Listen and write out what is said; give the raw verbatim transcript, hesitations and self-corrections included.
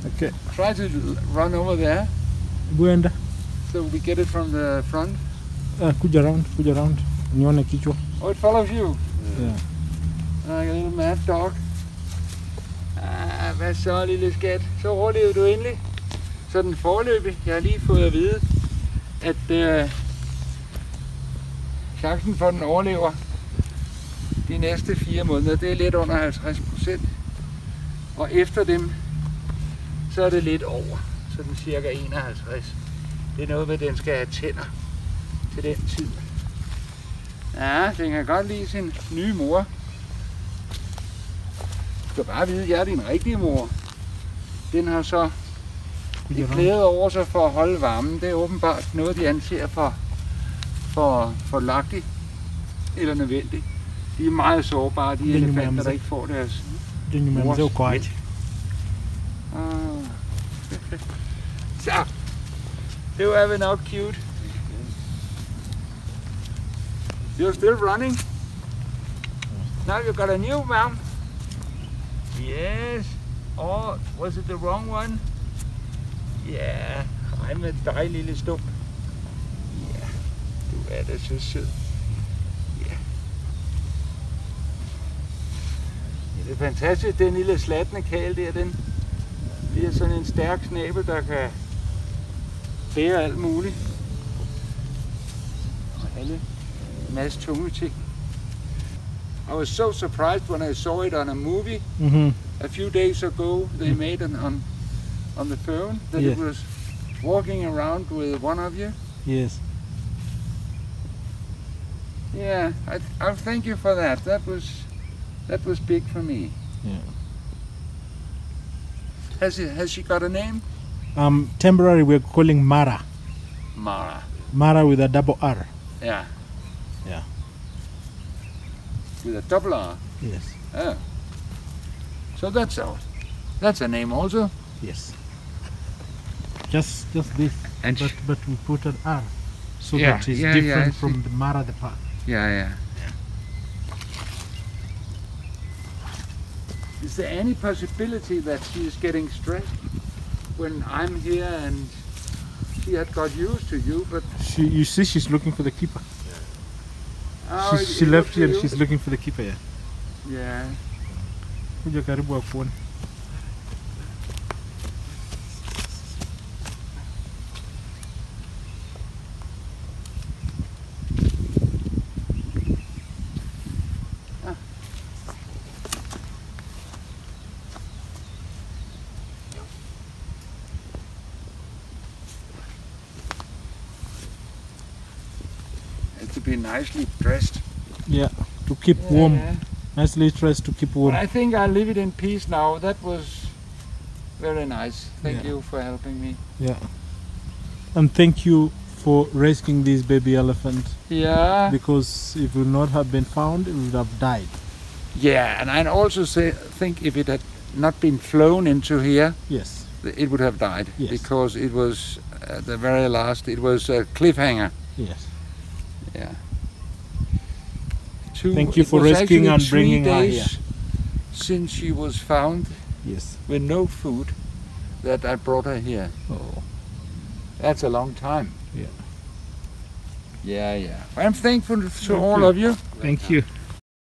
Okay. Try to run over there Buenda. so we get it from the front. Uh, kuja around, kuja around. Nione kichwa. Oh, it follows you. Yeah. Like a little mad dog. Ah, hvad så, lille skat? Så overlevede du endelig. Så den forløbig. Jeg har lige fået at vide, at øh, chancen for, at den overlever de næste fire måneder, det er lidt under halvtreds procent. Og efter dem, så er det lidt over. Så den cirka enoghalvtreds. Det er noget med, at den skal have tænder til den tid. Ja, den kan godt lide sin nye mor. Du skal bare vide, at jeg er din rigtige mor. Den har så et klæde over sig for at holde varmen. Det er åbenbart noget, de anser for, for, for lucky eller nødvendigt. De er meget sårbare, de elefanter, der ikke får deres mors mælk. Ah. Så, det var vel nok cute. You're still running? Now you got a new mom? Yes. Or was it the wrong one? Yeah. Ej, med dig, lille stump. Ja, yeah. Du er da så sød. Ja. Yeah. Det er fantastisk, den lille slatne kæl der, den bliver sådan en stærk snabel, der kan bære alt muligt. Og alle en masse tunge ting. I was so surprised when I saw it on a movie Mm-hmm. a few days ago. They mm. made it on on the phone that Yeah. it was walking around with one of you. Yes. Yeah, I I thank you for that. That was that was big for me. Yeah. Has it has she got a name? Um, temporary we're calling Mara. Mara. Mara with a double R. Yeah. Yeah. With a double R. Yes. Oh. So that's a that's a name also. Yes. Just just this. And but but we put an R so Yeah, that it's yeah, yeah, different I from see. the Mara the part. Yeah, yeah. Is there any possibility that she is getting stressed when I'm here and she had got used to you, but She, you see, she's looking for the keeper. oh, she it- she it left looks here and to she's you? looking for the keeper. Yeah. Yeah. Kuja karibu akuone. And to be nicely dressed. Yeah. To keep Yeah, warm. yeah. Nicely dressed to keep But warm. I think I'll leave it in peace now. That was very nice. Thank Yeah. you for helping me. Yeah. And thank you for rescuing this baby elephant, Yeah. because if it would not have been found, it would have died. Yeah, and I also say, think if it had not been flown into here, Yes. it would have died. Yes. Because it was uh, the very last, it was a cliffhanger. Yes. Yeah. Two, Thank you it for was rescuing actually and three bringing her days here. since she was found Yes. with no food that I brought her here. Oh. That's a long time. Yeah. Yeah, yeah. I'm thankful to Thank all you. of you. Thank you.